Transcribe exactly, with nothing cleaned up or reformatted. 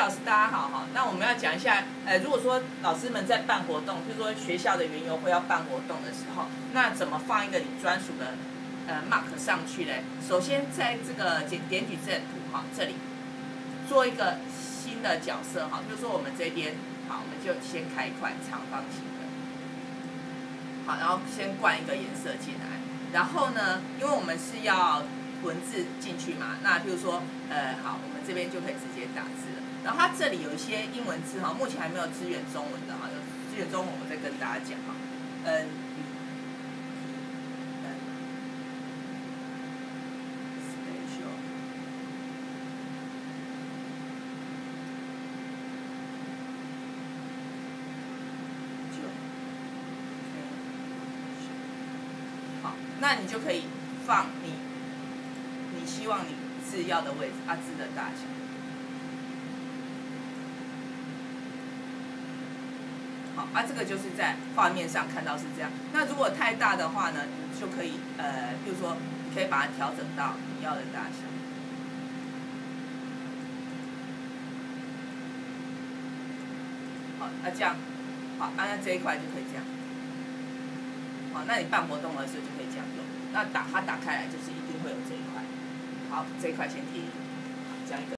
老师大家好哈。那我们要讲一下，呃，如果说老师们在办活动，比如说学校的园游会要办活动的时候，那怎么放一个你专属的呃 mark 上去嘞？首先在这个点点矩阵图哈这里做一个新的角色哈，比如说我们这边好，我们就先开一块长方形的，好，然后先灌一个颜色进来，然后呢，因为我们是要文字进去嘛，那譬如说，呃，好，我们这边就可以直接打字了。然后它这里有一些英文字哈，目前还没有支援中文的哈，有支援中文我再跟大家讲哈。N B N special 就 好，那你就可以放你你希望你字要的位置啊，字的大小。好啊，这个就是在画面上看到是这样。那如果太大的话呢，你就可以呃，比如说你可以把它调整到你要的大小。好，那这样，好，啊，那这一块就可以这样。好，那你办活动的时候就可以这样用。那打它打开来就是一定会有这一块。好，这一块先贴一个。